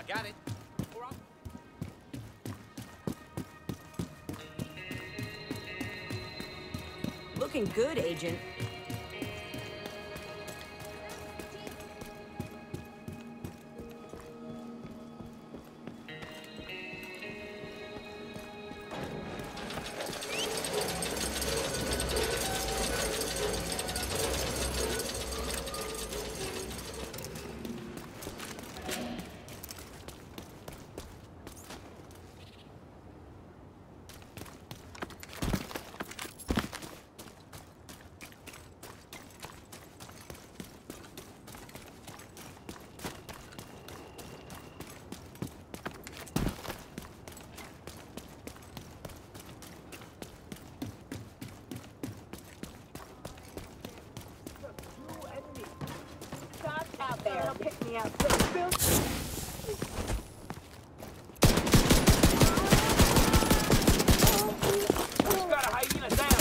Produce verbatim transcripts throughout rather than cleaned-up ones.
Got it. Looking good, Agent. Pick me up. Got a hyena down.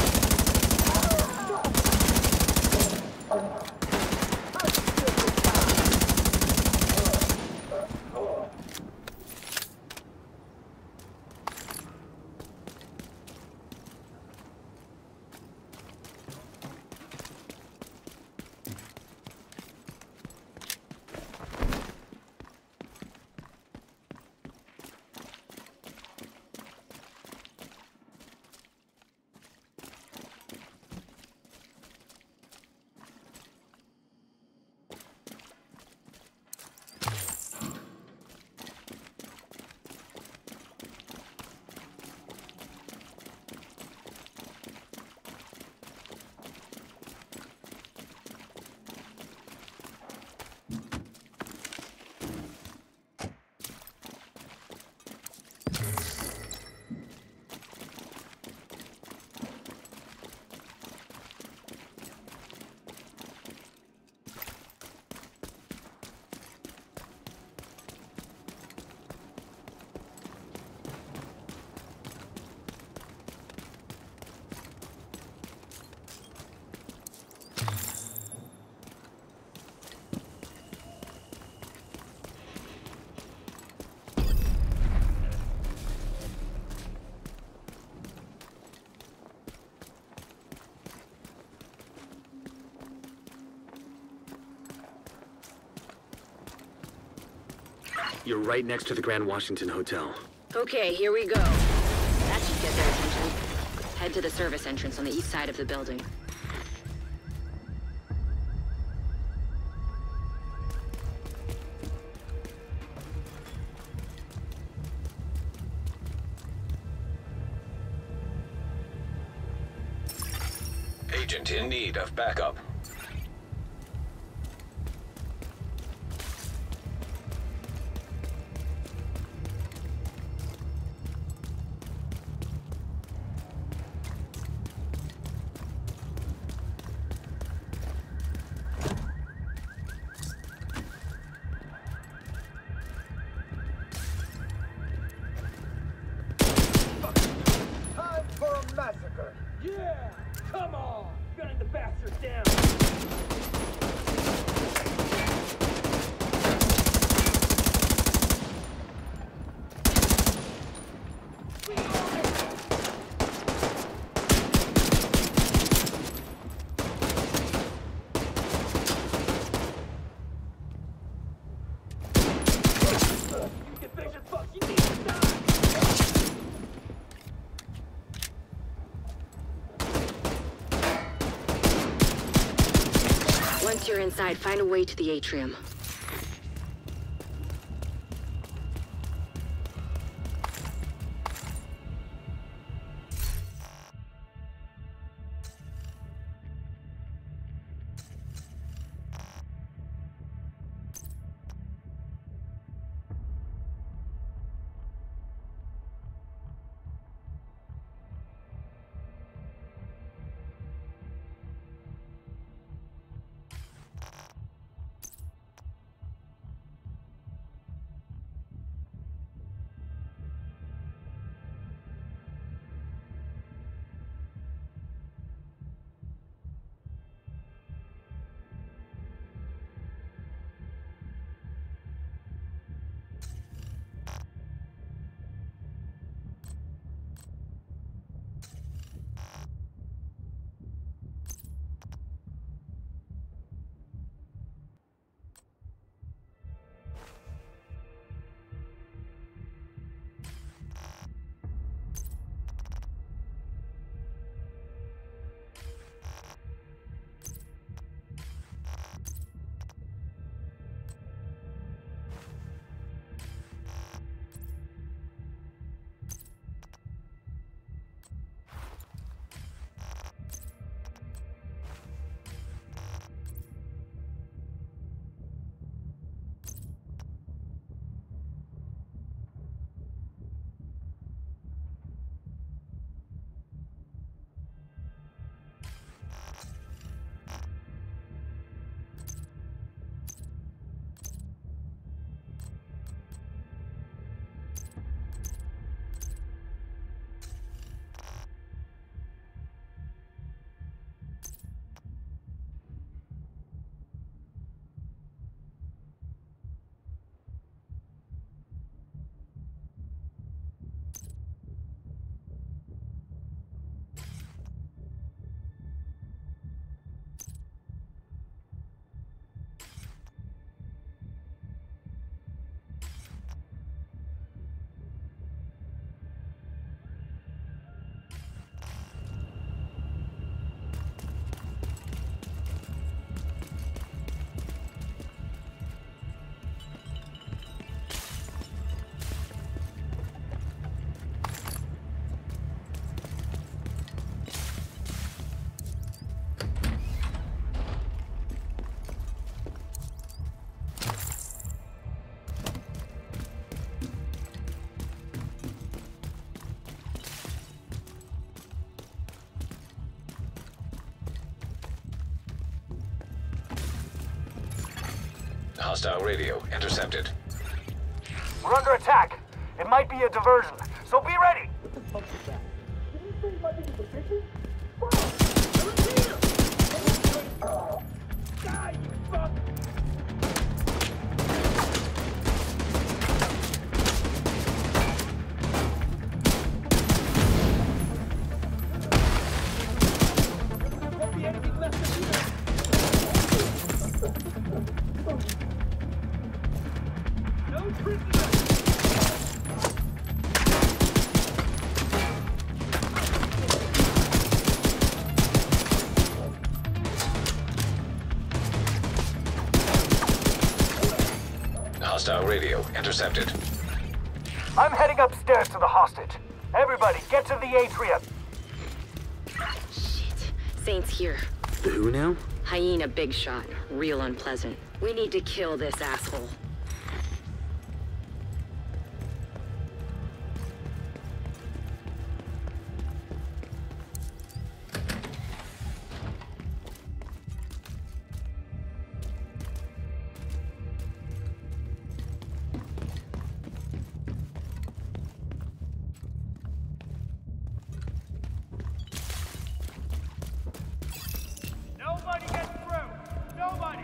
You're right next to the Grand Washington Hotel. Okay, here we go. That should get their attention. Head to the service entrance on the east side of the building. Agent in need of backup. Yeah! Come on! Gunning the bastard down! Division fuck, you need to die! Once you're inside, find a way to the atrium. Hostile radio intercepted. We're under attack. It might be a diversion, so be ready. What the fuck is that? Did you say my niggas were bitches? Oh, die, you fuck! Won't be anything left of you. No prisoners! Hostile radio intercepted. I'm heading upstairs to the hostage. Everybody, get to the atrium. Shit. Saint's here. The who now? Hyena big shot. Real unpleasant. We need to kill this asshole. Nobody gets through! Nobody!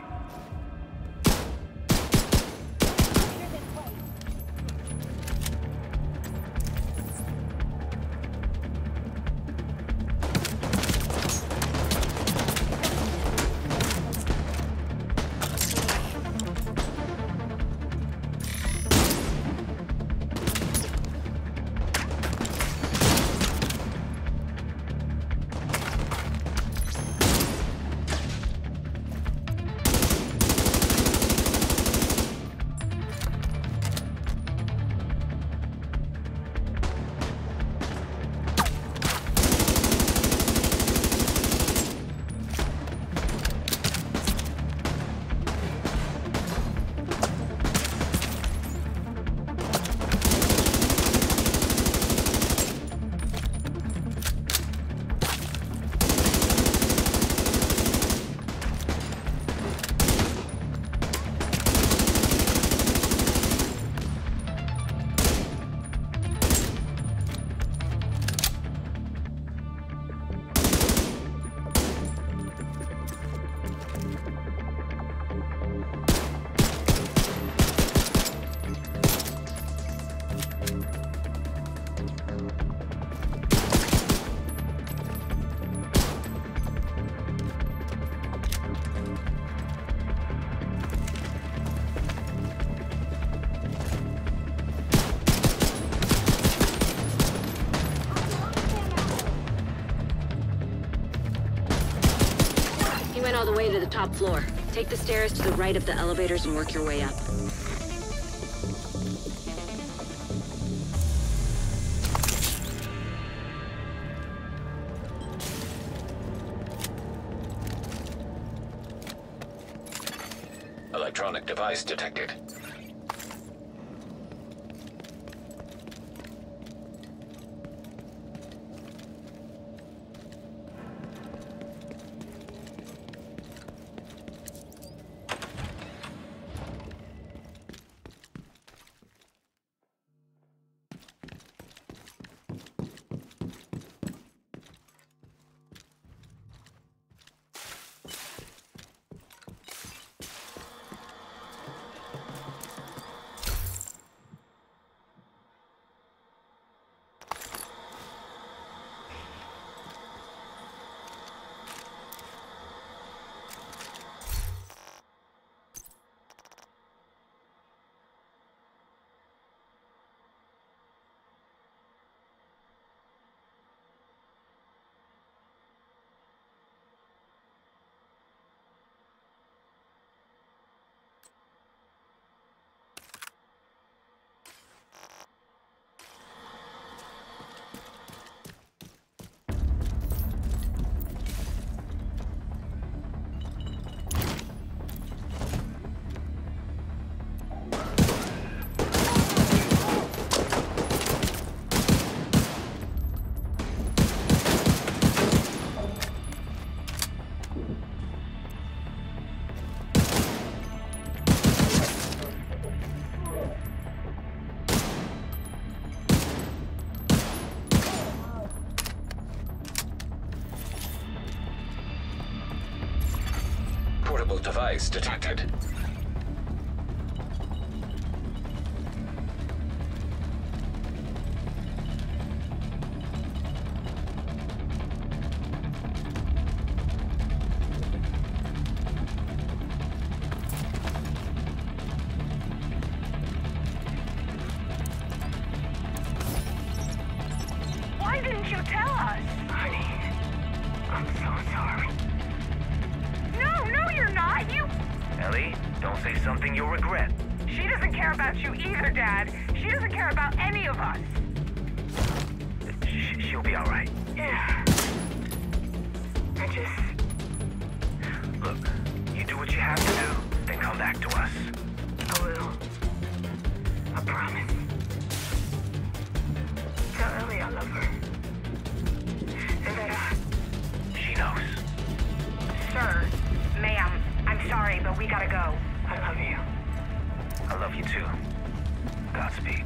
Went all the way to the top floor. Take the stairs to the right of the elevators and work your way up. Electronic device detected. Unstable device detected. Why didn't you tell us? Honey, I'm so sorry. No, no, you're not. You... Ellie, don't say something you'll regret. She doesn't care about you either, Dad. She doesn't care about any of us. Sh she'll be all right. Yeah. I just... Look, you do what you have to do, then come back to us. I will. I promise. Tell Ellie I love her. And that I... She knows. Sir, ma'am, I'm sorry, but we gotta go. I love you. I love you too. Godspeed.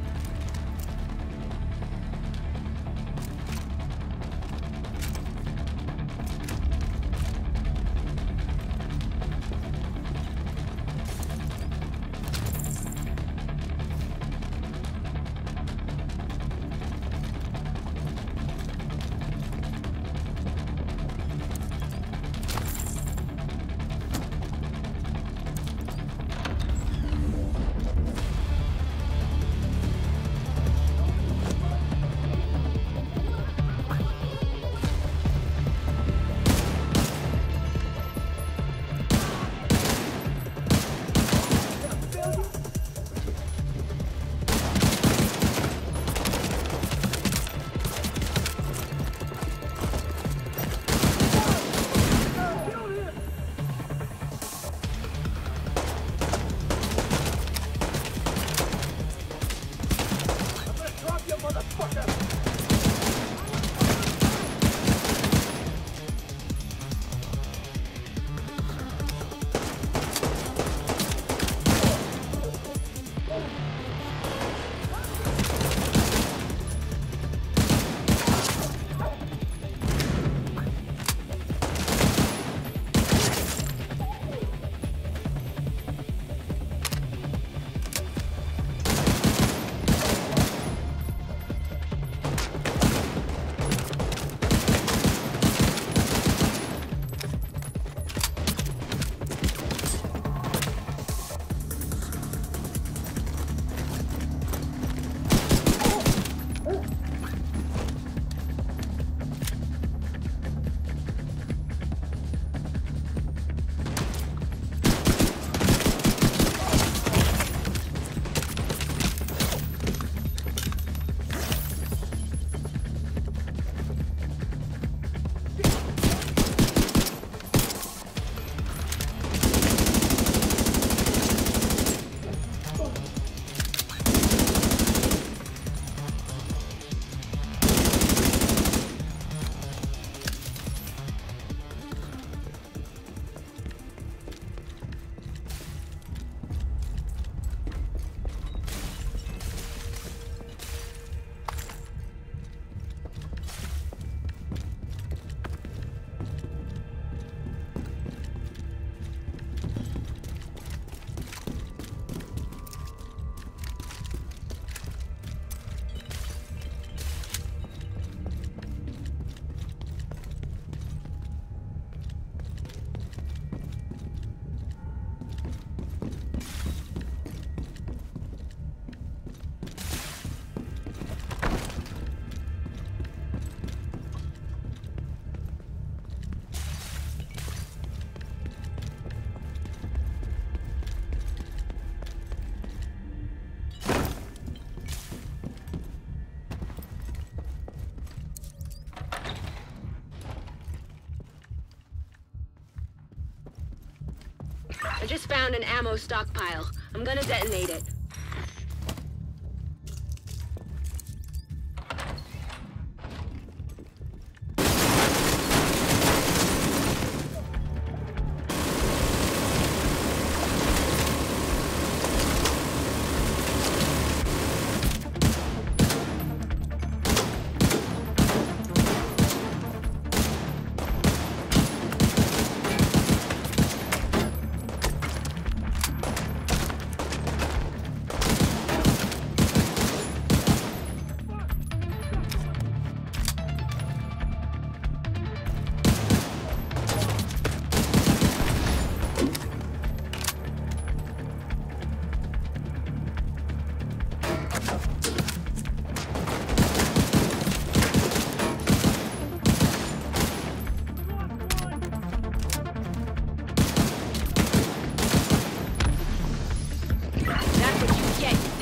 I just found an ammo stockpile. I'm gonna detonate it.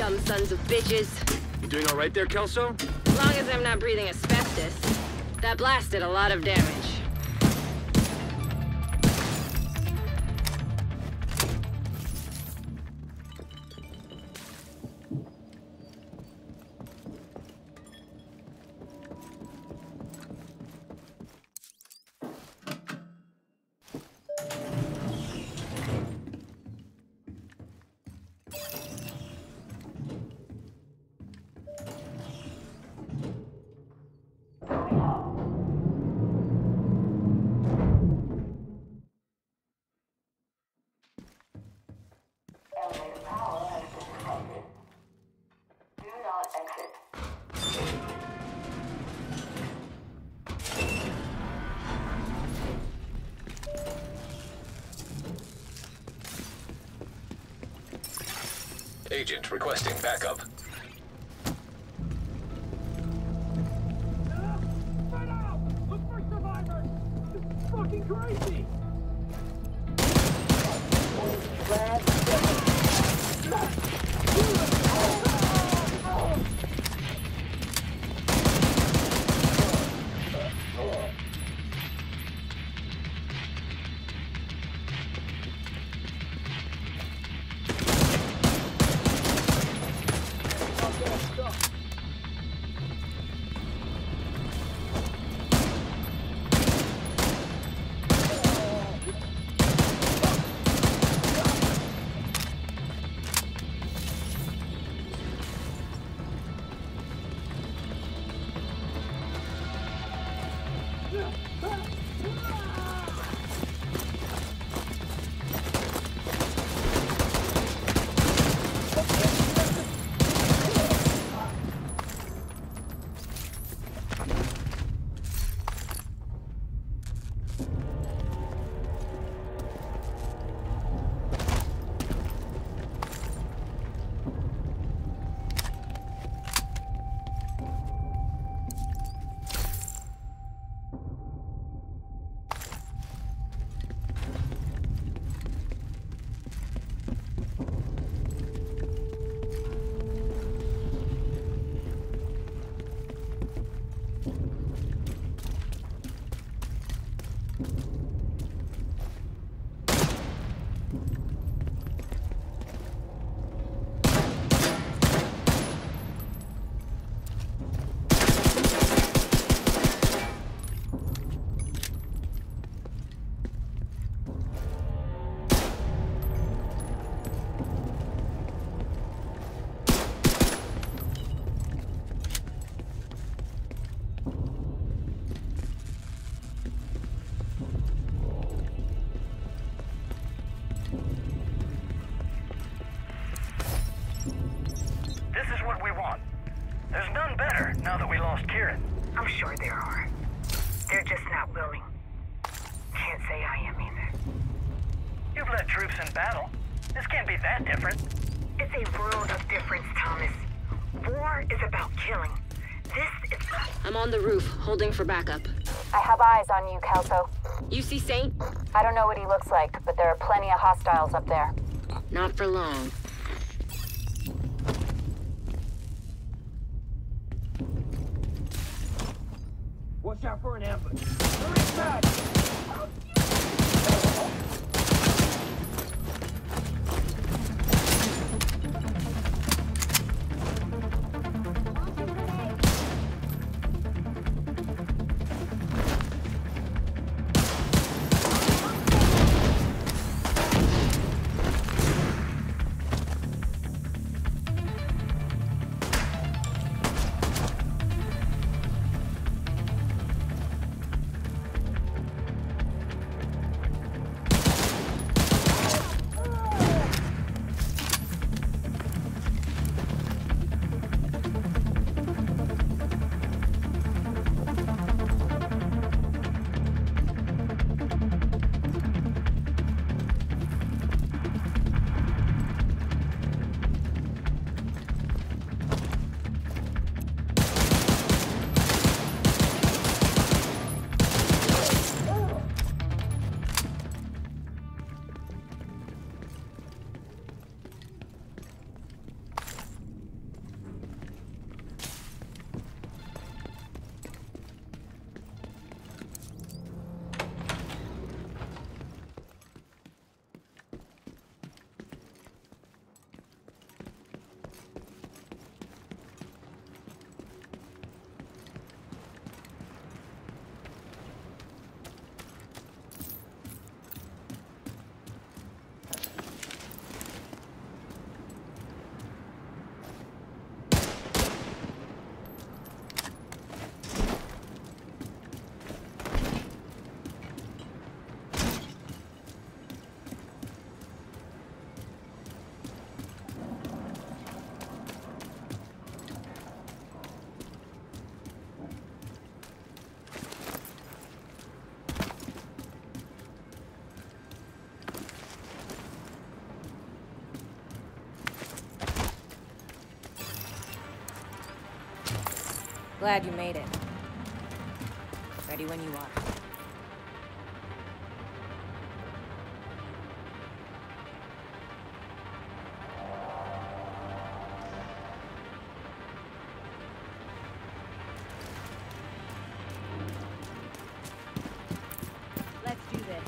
dumb sons of bitches. You doing all right there, Kelso? As long as I'm not breathing asbestos. That blast did a lot of damage. Agent requesting backup. Spread out! Look for survivors! This is fucking crazy! now that we lost Kieran. I'm sure there are. They're just not willing. Can't say I am either. You've led troops in battle. This can't be that different. It's a world of difference, Thomas. War is about killing. This is... I'm on the roof, holding for backup. I have eyes on you, Kelso. You see Saint? I don't know what he looks like, but there are plenty of hostiles up there. Not for long. Watch out for an ambush. Hurry back! Glad you made it. Ready when you are. Let's do this.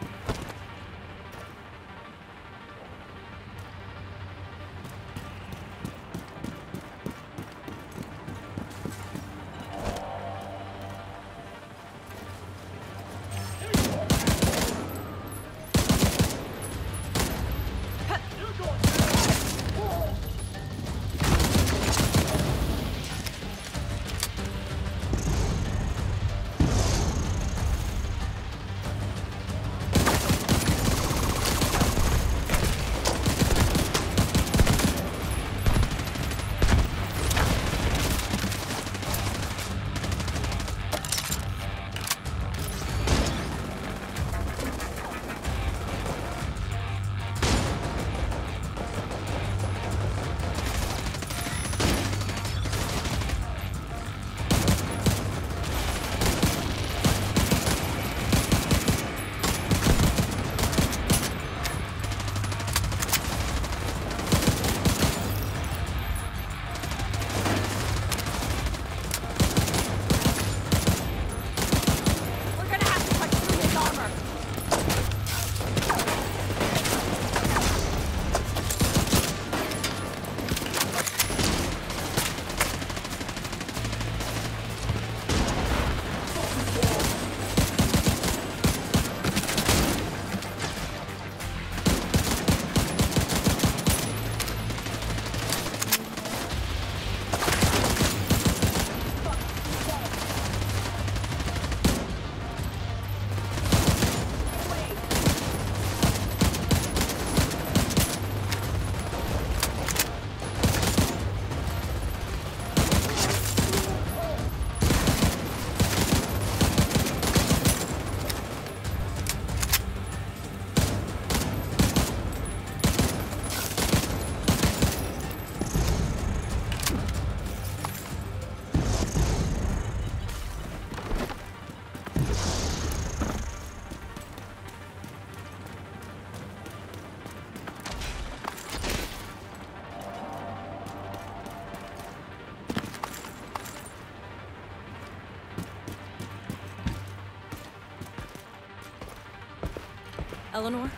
Eleanor?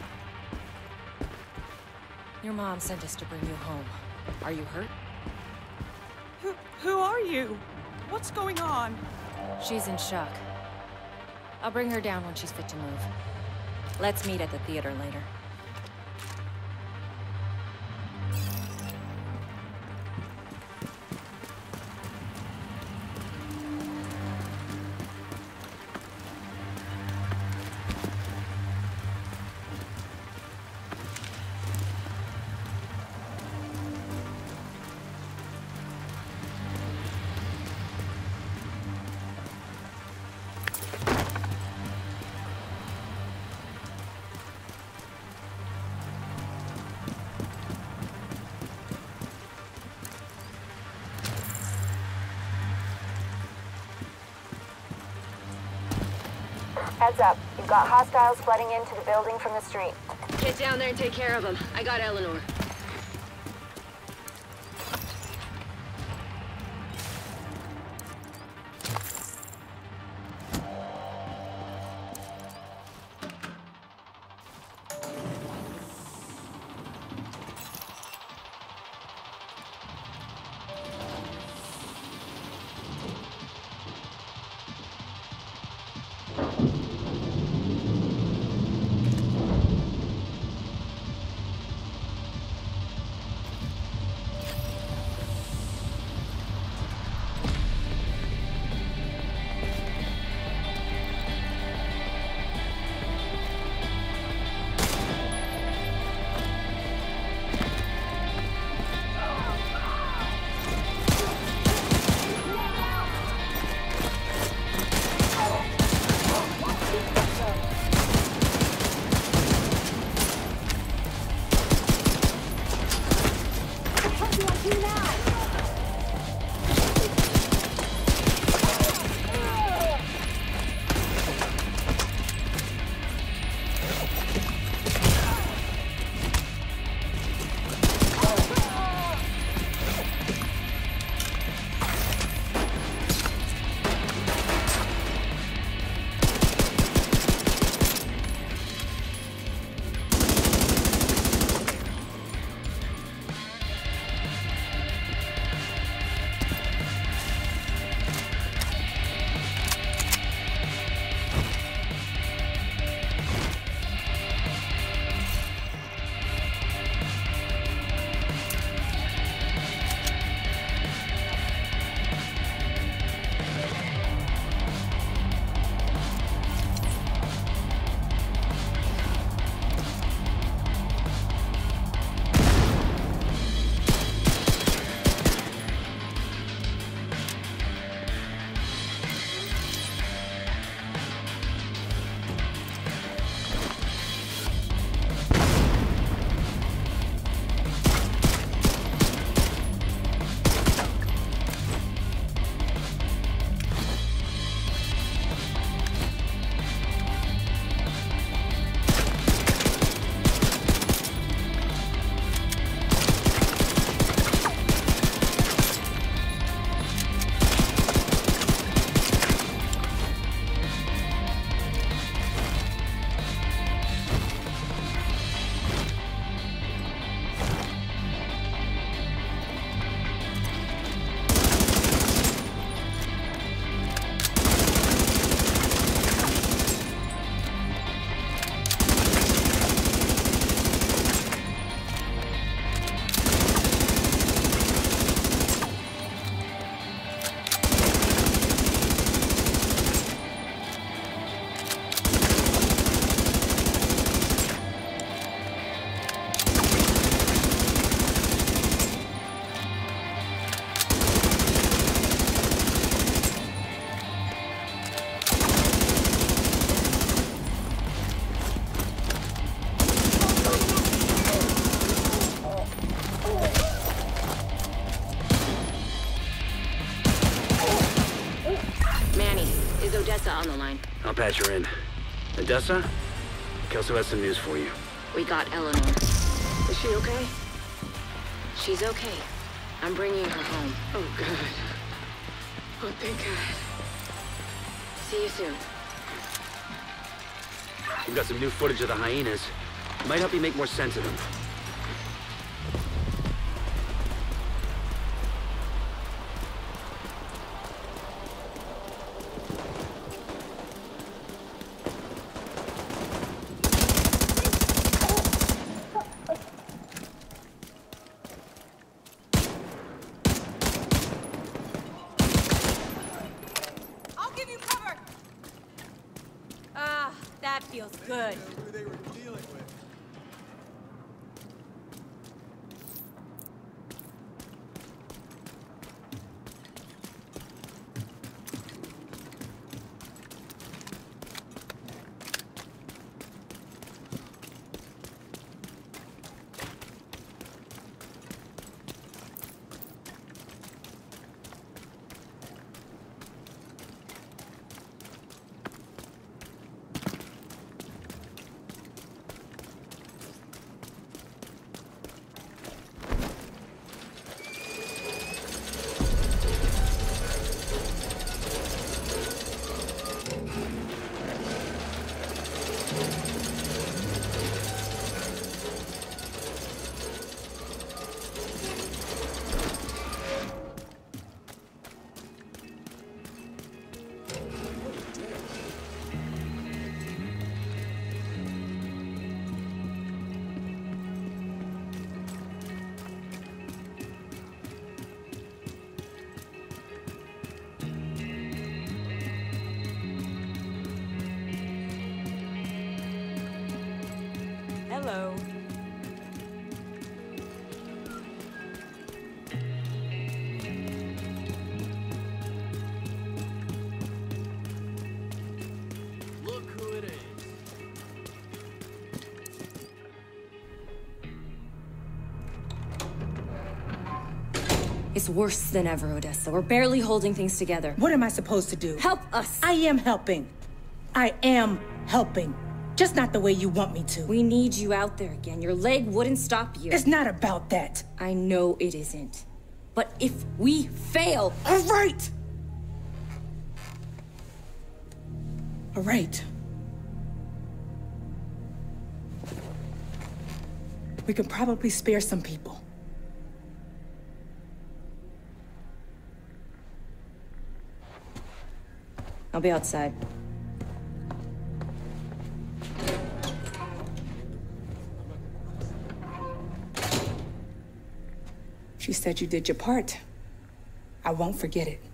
Your mom sent us to bring you home. Are you hurt? Who, who are you? What's going on? She's in shock. I'll bring her down when she's fit to move. Let's meet at the theater later. Heads up. You've got hostiles flooding into the building from the street. Get down there and take care of them. I got Eleanor. glad you're in. Odessa? Kelso has some news for you. We got Eleanor. Is she okay? She's okay. I'm bringing her home. Oh, God. Oh, thank God. See you soon. We've got some new footage of the hyenas. Might help you make more sense of them. I'll give you cover! Ah, that feels good. Who they were dealing with. Hello. Look who it is. It's worse than ever, Odessa. We're barely holding things together. What am I supposed to do? Help us! I am helping. I am helping. Just not the way you want me to. We need you out there again. Your leg wouldn't stop you. It's not about that. I know it isn't. But if we fail... All right! All right. We could probably spare some people. I'll be outside. She said you did your part. I won't forget it.